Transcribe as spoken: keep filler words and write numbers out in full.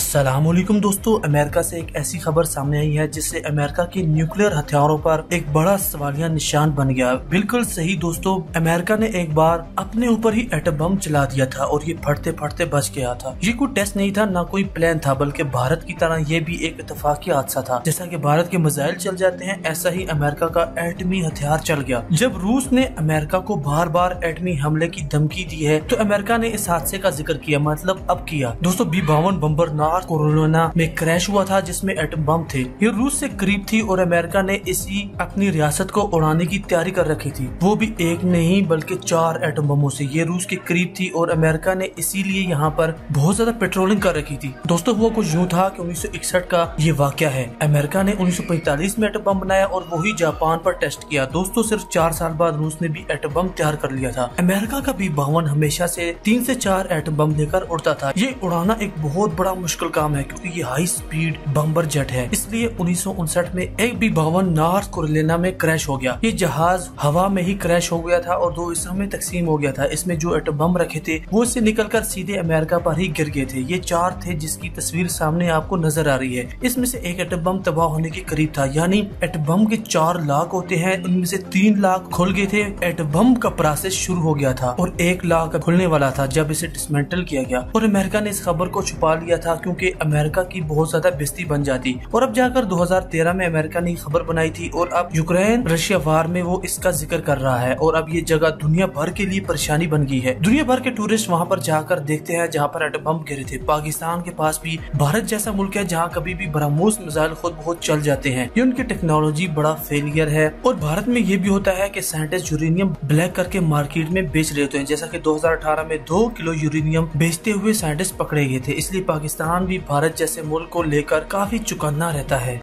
अस्सलामुअलैकुम दोस्तों, अमेरिका से एक ऐसी खबर सामने आई है जिससे अमेरिका के न्यूक्लियर हथियारों पर एक बड़ा सवालिया निशान बन गया। बिल्कुल सही दोस्तों, अमेरिका ने एक बार अपने ऊपर ही एटम बम चला दिया था और ये फटते फटते बच गया था। ये कोई टेस्ट नहीं था, ना कोई प्लान था, बल्कि भारत की तरह ये भी एक इत्तेफाकी हादसा था। जैसा कि भारत के मिसाइल चल जाते हैं, ऐसा ही अमेरिका का एटमी हथियार चल गया। जब रूस ने अमेरिका को बार बार एटमी हमले की धमकी दी है तो अमेरिका ने इस हादसे का जिक्र किया, मतलब अब किया। दोस्तों, बी बावन बम्बर नॉर्थ कैरोलिना में क्रैश हुआ था जिसमें एटम बम थे। ये रूस से करीब थी और अमेरिका ने इसी अपनी रियासत को उड़ाने की तैयारी कर रखी थी, वो भी एक नहीं बल्कि चार एटम बमों से। ये रूस के करीब थी और अमेरिका ने इसीलिए यहाँ पर बहुत ज्यादा पेट्रोलिंग कर रखी थी। दोस्तों, हुआ कुछ यूँ था कि उन्नीस सौ इकसठ का ये वाकया है। अमेरिका ने उन्नीस सौ पैंतालीस में एटम बम बनाया और वही जापान पर टेस्ट किया। दोस्तों, सिर्फ चार साल बाद रूस ने भी एटम बम तैयार कर लिया था। अमेरिका का बी बावन हमेशा से तीन से चार एटम बम लेकर उड़ता था। ये उड़ाना एक बहुत बड़ा मुश्किल काम है क्योंकि ये हाई स्पीड बम्बर जेट है। इसलिए उन्नीस सौ उनसठ में एक बी बावन नॉर्थ कैरोलिना में क्रैश हो गया। ये जहाज हवा में ही क्रैश हो गया था और दो हिस्सों में तकसीम हो गया था। इसमें जो एटम बम रखे थे वो इससे निकलकर सीधे अमेरिका पर ही गिर गए थे। ये चार थे जिसकी तस्वीर सामने आपको नजर आ रही है। इसमें से एक एटम बम तबाह होने के करीब था, यानी एटम बम के चार लाख होते हैं, उनमें से तीन लाख खुल गए थे। एटम बम का प्रोसेस शुरू हो गया था और एक लाख खुलने वाला था जब इसे डिसमेंटल किया गया। और अमेरिका ने इस खबर को छुपा लिया था क्योंकि अमेरिका की बहुत ज्यादा बेइज्जती बन जाती। और अब जाकर दो हज़ार तेरह में अमेरिका ने खबर बनाई थी और अब यूक्रेन रशिया वार में वो इसका जिक्र कर रहा है और अब ये जगह दुनिया भर के लिए परेशानी बन गई है। दुनिया भर के टूरिस्ट वहाँ पर जाकर देखते हैं जहाँ पर एटम बम गिरे थे। पाकिस्तान के पास भी भारत जैसा मुल्क है जहाँ कभी भी ब्रह्मोस मिसाइल खुद बहुत चल जाते हैं। ये उनकी टेक्नोलॉजी बड़ा फेलियर है। और भारत में ये भी होता है कि साइंटिस्ट यूरेनियम ब्लैक करके मार्केट में बेच रहे होते हैं, जैसा कि दो हज़ार अठारह में दो किलो यूरेनियम बेचते हुए साइंटिस्ट पकड़े गए थे। इसलिए पाकिस्तान भी भारत जैसे मुल्क को लेकर काफी चौकन्ना रहता है।